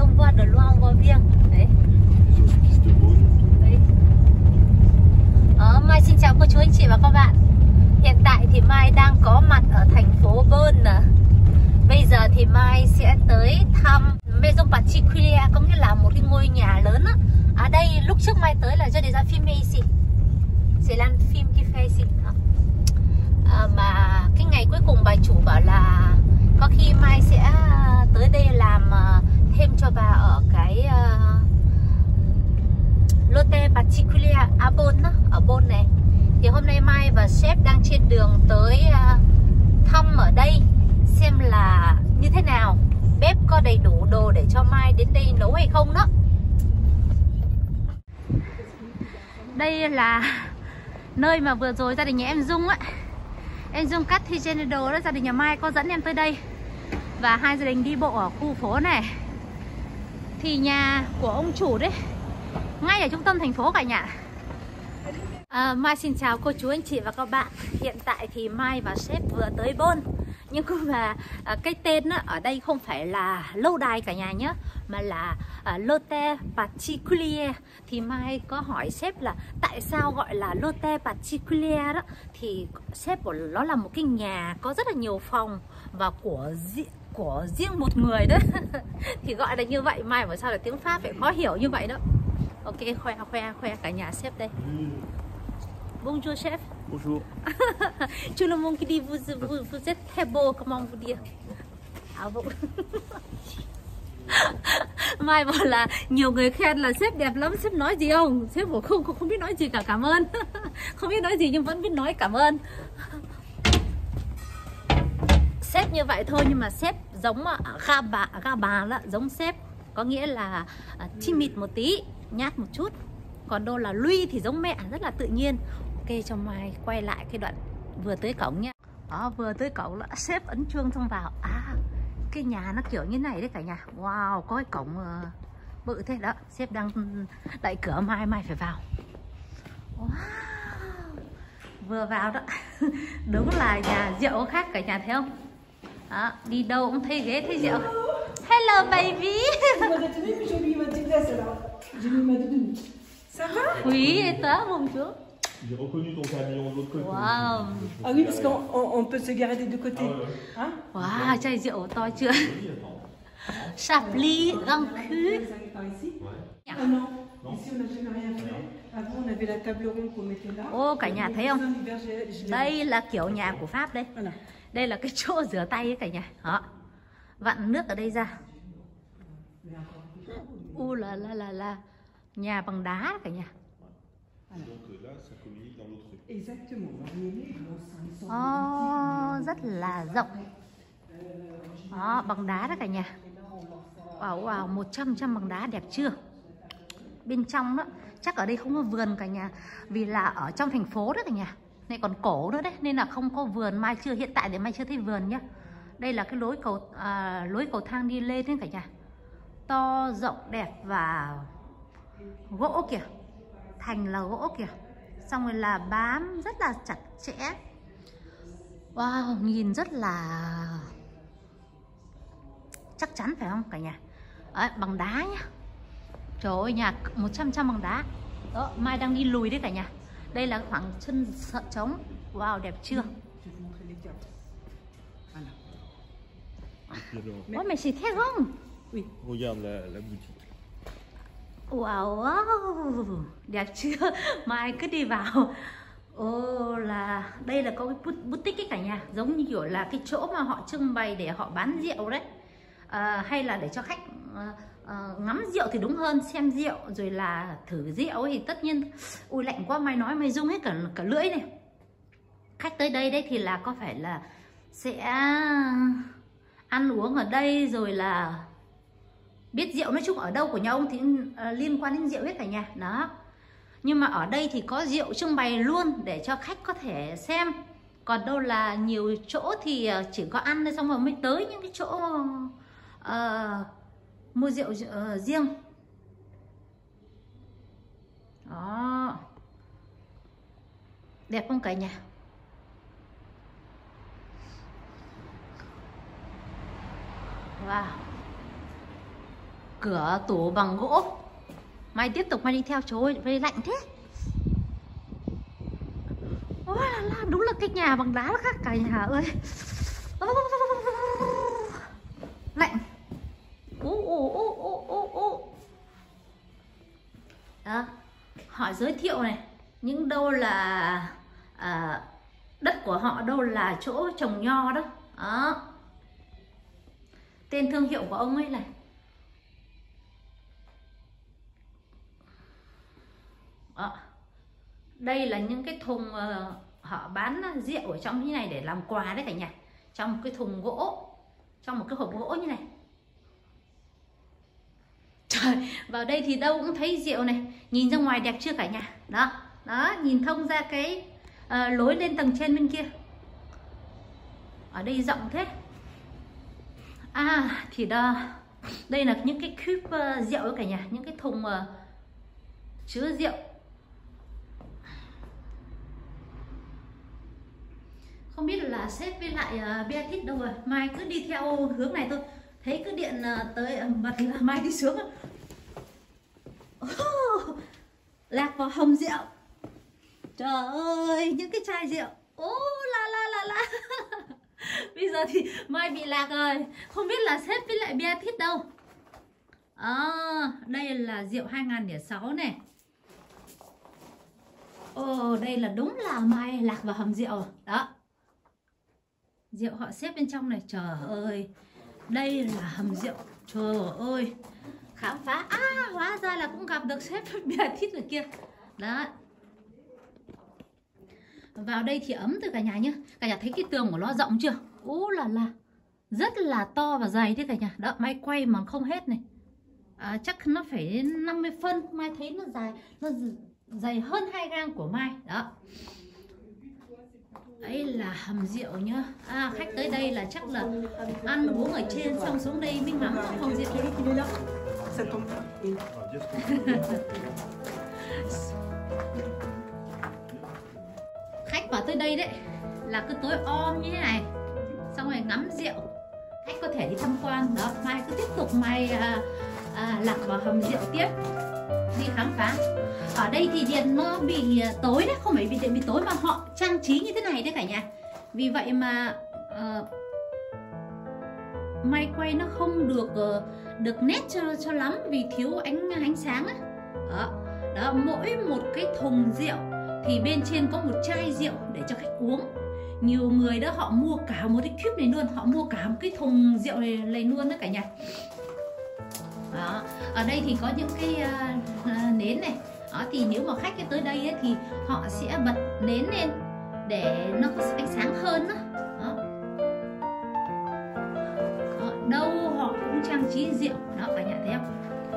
on voit de loin, on voit bien. Đấy. Đấy. Mai xin chào cô chú anh chị và các bạn. Hiện tại thì Mai đang có mặt ở thành phố Bern. Bây giờ thì Mai sẽ tới thăm Maison Particulière, có nghĩa là một cái ngôi nhà lớn á. Ở đây lúc trước Mai tới là cho để ra phim ici. C'est là phim qui fait ici. Mà cái ngày cuối cùng bà chủ bảo là có khi Mai sẽ tới đây làm thêm cho bà ở cái L'Hôtel Particulière à Bonn á, ở Bonn này. Thì hôm nay Mai và sếp đang trên đường tới thăm ở đây xem là như thế nào, bếp có đầy đủ đồ để cho Mai đến đây nấu hay không đó. Đây là nơi mà vừa rồi gia đình nhà em Dung á, em Dung cắt thi trên đồ đó, gia đình nhà Mai có dẫn em tới đây và hai gia đình đi bộ ở khu phố này. Thì nhà của ông chủ đấy ngay ở trung tâm thành phố cả nhà. Mai xin chào cô chú anh chị và các bạn. Hiện tại thì Mai và sếp vừa tới Bonn. Nhưng mà cái tên ở đây không phải là lâu đài cả nhà nhé, mà là L'Hôtel Particulière. Thì Mai có hỏi sếp là tại sao gọi là L'Hôtel Particulière đó. Thì sếp bảo nó là một cái nhà có rất là nhiều phòng và của riêng một người đó. Thì gọi là như vậy. Mai bảo sao là tiếng Pháp phải khó hiểu như vậy đó. Ok, khoe cả nhà sếp đây. Bonjour chef. Bonjour. Tout le monde qui dit vous êtes très beau, comment vous dire? À vous. Mai bảo là nhiều người khen là sếp đẹp lắm, sếp nói gì không? Sếp bảo không biết nói gì cả, cảm ơn. Không biết nói gì nhưng vẫn biết nói cảm ơn. Sếp như vậy thôi nhưng mà sếp giống ga bà đó, giống sếp, có nghĩa là timid một tí, nhát một chút. Còn đâu là Lui thì giống mẹ, rất là tự nhiên. Ok, cho Mai quay lại cái đoạn vừa tới cổng nhá. Đó, vừa tới cổng là sếp ấn chuông xong vào. Cái nhà nó kiểu như này đấy cả nhà. Wow, có cái cổng bự thế đó. Sếp đang đẩy cửa, Mai phải vào. Wow, vừa vào đó. Đúng là nhà rượu khác cả nhà, thấy không? Đó, đi đâu cũng thấy ghế thấy rượu. Hello baby. Oui, et toi, bonjour. J'ai reconnu ton camion de l'autre côté. Wow. Ah oui, parce qu'on peut se garer des deux côtés. Hein? Wow, chai rượu to chưa? Chablis, Grand Cru. Ah non, ici on n'a jamais rien fait. Avant on avait la table ronde qu'on mettait là. Ô, cả nhà thấy không? Đây là kiểu nhà của Pháp đây. Đây là cái chỗ rửa tay ấy cả nhà. Đó. Vặn nước ở đây ra. La. Nhà bằng đá cả nhà. Rất là rộng. Đó, bằng đá đó cả nhà. Wow, 100 bằng đá, đẹp chưa? Bên trong đó, chắc ở đây không có vườn cả nhà, vì là ở trong thành phố đó cả nhà. Này còn cổ nữa đấy, nên là không có vườn. Mai chưa, hiện tại thì Mai chưa thấy vườn nhá. Đây là cái lối cầu thang đi lên đấy cả nhà. To, rộng, đẹp và gỗ kìa. Thành là gỗ kìa. Xong rồi là bám rất là chặt chẽ. Wow, nhìn rất là chắc chắn phải không cả nhà? Đấy, bằng đá nhá. Trời ơi, nhà 100 bằng đá. Đó, Mai đang đi lùi đấy cả nhà. Đây là khoảng chân sợ trống. Wow, đẹp chưa? Ôi, mày xịt thế không? Oui. Regarde la boutique. Wow, đẹp chưa? Mai cứ đi vào. Là đây là có cái boutique ấy cả nhà, giống như kiểu là cái chỗ mà họ trưng bày để họ bán rượu đấy. Hay là để cho khách ngắm rượu thì đúng hơn, xem rượu rồi là thử rượu thì tất nhiên. Ui lạnh quá, Mai nói Mai rung hết cả lưỡi này. Khách tới đây đấy thì là có phải là sẽ ăn uống ở đây rồi là biết rượu, nói chung ở đâu của nhà ông thì liên quan đến rượu hết cả nhà. Đó. Nhưng mà ở đây thì có rượu trưng bày luôn để cho khách có thể xem. Còn đâu là nhiều chỗ thì chỉ có ăn xong rồi mới tới những cái chỗ mua rượu riêng. Đó. Đẹp không cả nhà? Wow. Cửa tủ bằng gỗ. Mai tiếp tục Mai đi theo. Trời ơi, về lạnh thế. Ôi là đúng là cái nhà bằng đá khác cả nhà ơi. Lạnh. Đó. Họ giới thiệu này, những đâu là đất của họ, đâu là chỗ trồng nho đó. Đó. Tên thương hiệu của ông ấy này. Đó. Đây là những cái thùng họ bán rượu ở trong như này để làm quà đấy cả nhà. Trong một cái thùng gỗ, trong một cái hộp gỗ như này. Trời, vào đây thì đâu cũng thấy rượu này. Nhìn ra ngoài đẹp chưa cả nhà? Đó, đó, nhìn thông ra cái lối lên tầng trên bên kia. Ở đây rộng thế. Thì đây là những cái cube rượu đấy cả nhà. Những cái thùng chứa rượu. Không biết là sếp với lại Beatrice đâu rồi. Mai cứ đi theo hướng này thôi. Thấy cứ điện tới bật là Mai đi xuống. Lạc vào hầm rượu. Trời ơi, những cái chai rượu. La. Bây giờ thì Mai bị lạc rồi. Không biết là sếp với lại Beatrice đâu. Đây là rượu 2006 này. Đây là đúng là Mai lạc vào hầm rượu. Đó. Rượu họ xếp bên trong này. Trời ơi, đây là hầm rượu. Trời ơi, khám phá. Hóa ra là cũng gặp được sếp Beatrice rồi kia. Đó. Vào đây thì ấm từ cả nhà nhá. Cả nhà thấy cái tường của nó rộng chưa? Là rất là to và dày đấy cả nhà. Đó, Mai quay mà không hết này. Chắc nó phải đến 50 phân. Mai thấy nó dài, nó dày hơn 2 gang của Mai. Đó. Đấy là hầm rượu nhá. Khách tới đây là chắc là ăn uống ở trên xong xuống đây mới ngắm hầm rượu. Khách vào tới đây đấy là cứ tối om như thế này, xong rồi ngắm rượu. Khách có thể đi tham quan. Đó, Mai cứ tiếp tục Mai lạc vào hầm rượu tiếp, đi khám phá. Ở đây thì điện nó bị tối đấy, không phải vì điện bị tối mà họ trang trí như thế này đấy cả nhà. Vì vậy mà Mai quay nó không được nét cho lắm vì thiếu ánh sáng á. Đó, mỗi một cái thùng rượu thì bên trên có một chai rượu để cho khách uống. Nhiều người đó họ mua cả một cái cube này luôn, họ mua cả một cái thùng rượu này luôn đó cả nhà. Đó. Ở đây thì có những cái nến này. Đó, thì nếu mà khách tới đây ấy, thì họ sẽ bật nến lên để nó có ánh sáng hơn đó. Đó, đâu họ cũng trang trí rượu. Đó, cả nhà thấy không?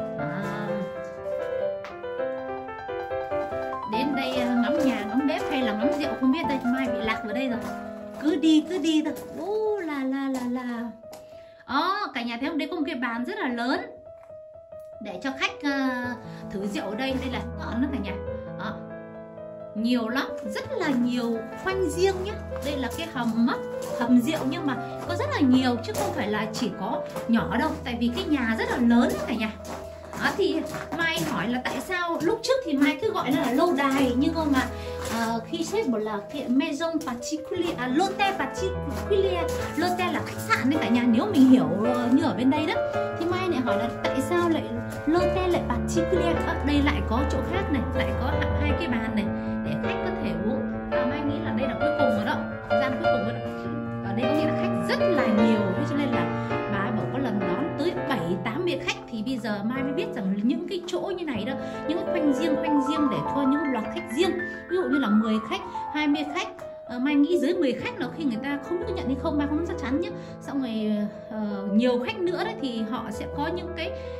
Đến đây ngắm nhà, ngắm bếp hay là ngắm rượu không biết đây. Mai bị lạc vào đây rồi. Cứ đi thôi. La. Cả nhà thấy không? Đây có một cái bàn rất là lớn để cho khách thử rượu ở đây. Đây là chọn đó cả nhà. Nhiều lắm, rất là nhiều khoanh riêng nhé. Đây là cái hầm rượu nhưng mà có rất là nhiều chứ không phải là chỉ có nhỏ đâu. Tại vì cái nhà rất là lớn cả nhà. Thì Mai hỏi là tại sao lúc trước thì Mai cứ gọi nó là lâu đài, nhưng mà khi sếp bảo là cái maison particulier, l'hôtel particulier, l'hôtel là khách sạn đấy cả nhà. Nếu mình hiểu như ở bên đây đó thì Mai lại hỏi là tại sao lại l'hôtel lại particulier. Đây lại có chỗ khác này, lại có 2 cái bàn này để khách có thể uống. Mai nghĩ là đây là cuối cùng rồi đó, gian cuối cùng rồi đó. Ở đây có nghĩa là khách rất là nhiều, cho nên là bà ấy bảo có lần đón tới 7-80 khách. Thì bây giờ Mai mới biết rằng những cái chỗ như này đó, những cái khoanh riêng để cho những loạt khách riêng. Ví dụ như là 10 khách, 20 khách, Mai nghĩ dưới 10 khách là khi người ta không biết nhận hay không, Mai không chắc chắn nhé. Xong rồi nhiều khách nữa đấy thì họ sẽ có những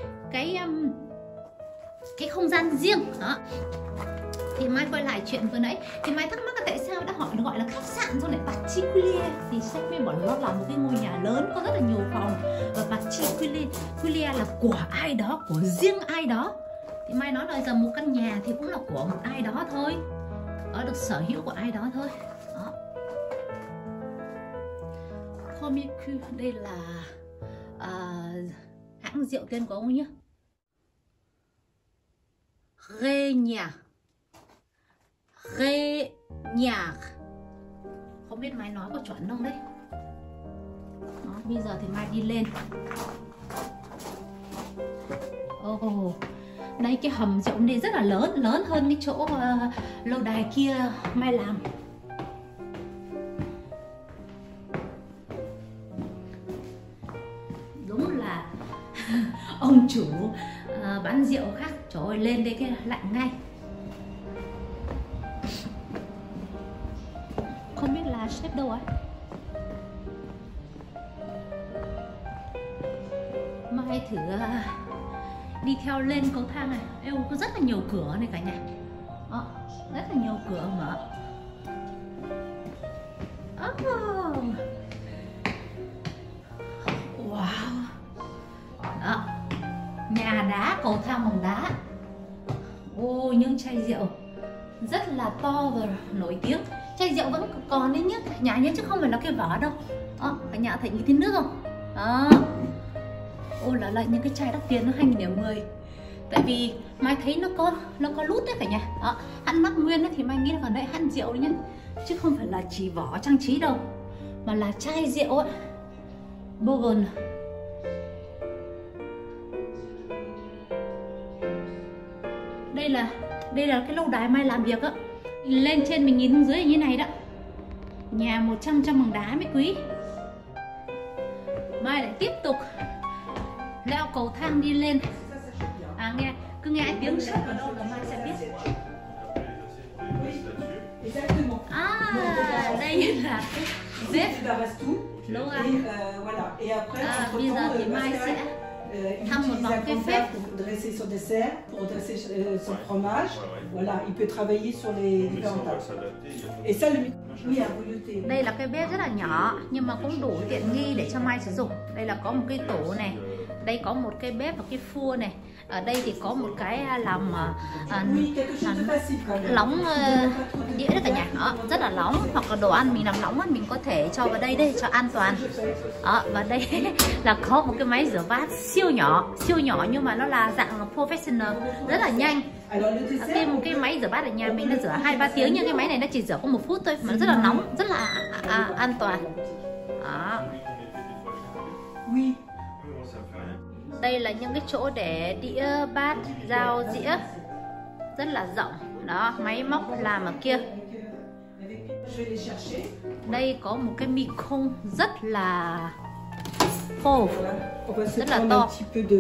cái không gian riêng đó. Thì Mai quay lại chuyện vừa nãy thì Mai thắc mắc là tại sao đã họ gọi là khách sạn rồi lại particulier. Thì sếp mới bảo nó là một cái ngôi nhà lớn có rất là nhiều phòng, và particulier là của ai đó, của riêng ai đó. Thì Mai nói là giờ một căn nhà thì cũng là của một ai đó thôi, có được sở hữu của ai đó thôi. Đó. Comicu, đây là hãng rượu tên của ông ấy nhá. Rê nhạc. Rê nhạc. Không biết Mai nói có chuẩn không đấy. Đó, bây giờ thì Mai đi lên. Đây cái hầm rượu này rất là lớn, lớn hơn cái chỗ lâu đài kia Mai làm. Đúng là ông chủ bán rượu khác. Trời ơi, lên đây cái lạnh ngay. Không biết là sếp đâu ấy. Mai thử đi theo lên cầu thang này. Ê, có rất là nhiều cửa này cả nhà. Đó, rất là nhiều cửa mở. Wow. Đó. Nhà đá, cầu thang bằng đá. Ô, những chai rượu rất là to và nổi tiếng. Chai rượu vẫn còn đấy nhá, nhà nhé, chứ không phải là cái vỏ đâu. Đó, cả nhà thấy như thế nước không? Đó. Ôi là những cái chai đắt tiền nó 2010. Tại vì Mai thấy nó có lút đấy cả nhà. Đó, hãng Bắc Nguyên ấy, thì Mai nghĩ là còn đấy hãng rượu đấy nhá, chứ không phải là chỉ vỏ trang trí đâu, mà là chai rượu ấy. Bogon. Đây là cái lâu đài Mai làm việc á. Lên trên mình nhìn dưới như này đó. Nhà 100% bằng đá mới quý. Mai lại tiếp tục leo cầu thang đi lên. Nghe cứ nghe tiếng sét ở đâu là Mai sẽ biết. Đây là cái bếp lâu à. Bây giờ thì Mai sẽ thăm một vòng cái bếp. Pour dresser son dessert, pour dresser son fromage. Voilà, il peut travailler sur les différentes tables. Et ça, le đây là cái bếp rất là nhỏ nhưng mà cũng đủ tiện nghi để cho Mai sử dụng. Đây là có một cái tủ này, đây có một cái bếp và cái phua này. Ở đây thì có một cái làm nóng đĩa đấy cả nhà. Đó, rất là nóng, hoặc là đồ ăn mình làm nóng mình có thể cho vào đây cho an toàn. Đó, và đây là có một cái máy rửa bát siêu nhỏ nhưng mà nó là dạng professional, rất là nhanh. Cái máy rửa bát ở nhà mình nó rửa 2-3 tiếng, nhưng cái máy này nó chỉ rửa có 1 phút thôi, mà nó rất là nóng, rất là an toàn. Đó. Đây là những cái chỗ để đĩa bát, dao, dĩa, rất là rộng. Đó, máy móc làm ở kia. Đây có một cái micro rất là khô, rất là to.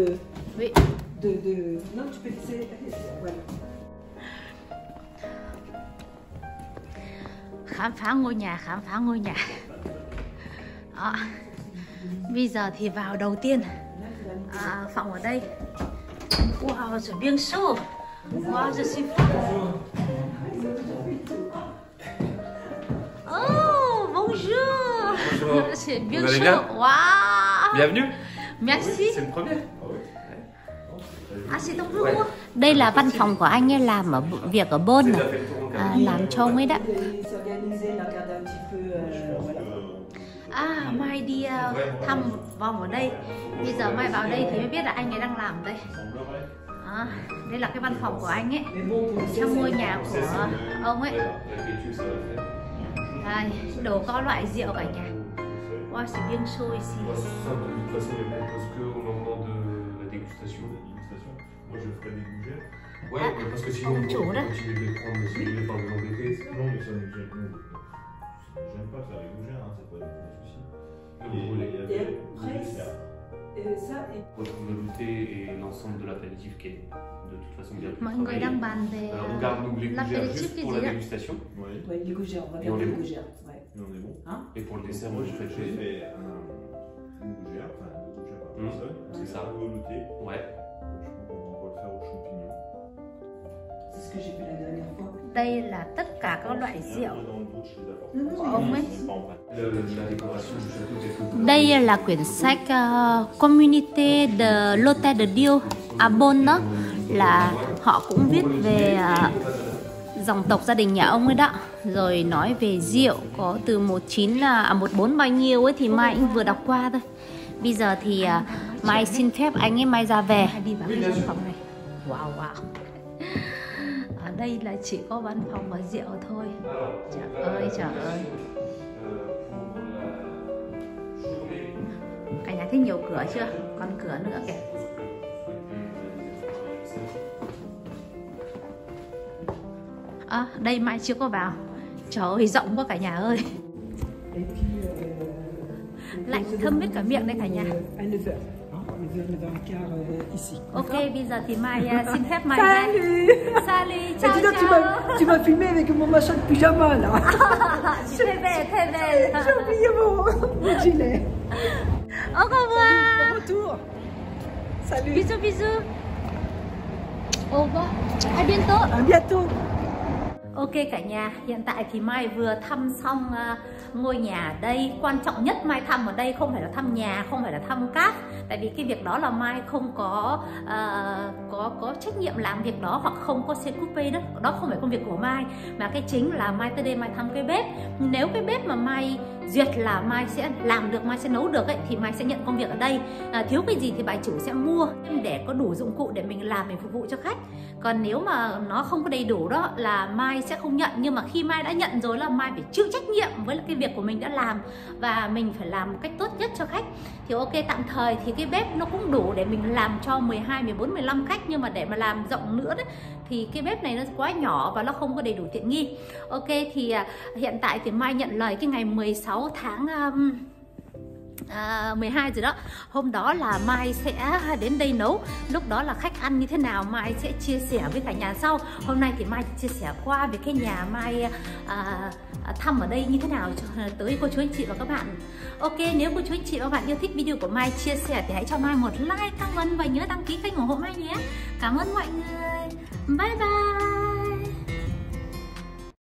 Khám phá ngôi nhà. Đó. Bây giờ thì vào đầu tiên. Phòng ở đây. Wow, je suis bien chaud. Wow, je suis froid. Oh, bonjour. C'est bien chaud. Wow. Bienvenue. Merci. C'est le premier. C'est ton bureau. Đây là văn phòng của anh ấy, làm ở việc ở Bonn, làm cho ông ấy đó. Mai đi thăm một vòng ở đây. Bây giờ Mai vào đây thì mới biết là anh ấy đang làm ở đây. Đây là cái văn phòng của anh ấy, trong ngôi nhà của ông ấy. Đây, đồ có loại rượu cả nhà. Wow, c'est bien chaud ici. Moi je ferai des gougères. Ouais, parce que sinon on continue de les prendre, si vous voulez pas vous embêter. Non, mais ça nous gêne. J'aime pas faire les gougères, hein, ça peut être un souci. Retrouve le goûter et l'ensemble de l'apéritif qui est de toute façon bien plus Mọi người đang bàn về on garde donc les gougères juste pour la dégustation. Ouais, les gougères, on va garder les gougères. Ouais. Et on est bon. Hein? Et pour le dessert, moi j'ai fait une gougère, enfin deux gougères par personne. C'est ça. Velouté. Ouais. Je pense qu'on va le faire aux champignons. C'est ce que j'ai fait la dernière fois. Đây là tất cả các loại rượu của ông ấy. Đây là quyển sách Communauté de l'Hôtel de Dieu à Bonn đó, là họ cũng viết về dòng tộc gia đình nhà ông ấy đó, rồi nói về rượu có từ 14 bao nhiêu ấy thì Mai cũng vừa đọc qua thôi. Bây giờ thì Mai xin phép anh ấy Mai ra về đi vào cái phòng này. Wow. đây là chỉ có văn phòng và rượu thôi. Trời ơi trời ơi. Cả nhà thấy nhiều cửa chưa? Còn cửa nữa kìa. À, đây Mai chưa có vào. Trời ơi rộng quá cả nhà ơi. Lạnh thâm hết cả miệng đây cả nhà. Ok, bây giờ thì Mai xin phép Mai Salut. Salut, chào chào. Tu m'as filmé avec mon machin de pyjama là. Très belle, très belle. J'ai oublié mon gilet. Au revoir. Bon retour. Salut. Bisous, bisous. Au revoir. À bientôt. À bientôt. Ok cả nhà, hiện tại thì Mai vừa thăm xong ngôi nhà ở đây. Quan trọng nhất Mai thăm ở đây không phải là thăm nhà, không phải là thăm cát. Tại vì cái việc đó là Mai không có trách nhiệm làm việc đó, hoặc không có xe coupe đó. Đó không phải công việc của Mai. Mà cái chính là Mai tới đây Mai thăm cái bếp. Nếu cái bếp mà Mai duyệt là Mai sẽ làm được, Mai sẽ nấu được ấy, thì Mai sẽ nhận công việc ở đây. Thiếu cái gì thì bà chủ sẽ mua để có đủ dụng cụ để mình làm, mình phục vụ cho khách. Còn nếu mà nó không có đầy đủ đó là Mai sẽ không nhận. Nhưng mà khi Mai đã nhận rồi là Mai phải chịu trách nhiệm với cái việc của mình đã làm, và mình phải làm một cách tốt nhất cho khách. Thì ok, tạm thời thì cái bếp nó cũng đủ để mình làm cho 12, 14, 15 khách. Nhưng mà để mà làm rộng nữa đấy thì cái bếp này nó quá nhỏ và nó không có đầy đủ tiện nghi. Ok, thì hiện tại thì Mai nhận lời cái ngày 16 tháng 12 rồi đó. Hôm đó là Mai sẽ đến đây nấu. Lúc đó là khách ăn như thế nào Mai sẽ chia sẻ với cả nhà sau. Hôm nay thì Mai chia sẻ qua về cái nhà Mai thăm ở đây như thế nào tới cô chú anh chị và các bạn. Ok, nếu cô chú anh chị và các bạn yêu thích video của Mai chia sẻ thì hãy cho Mai một like, comment và nhớ đăng ký kênh ủng hộ Mai nhé. Cảm ơn mọi người. Bye bye.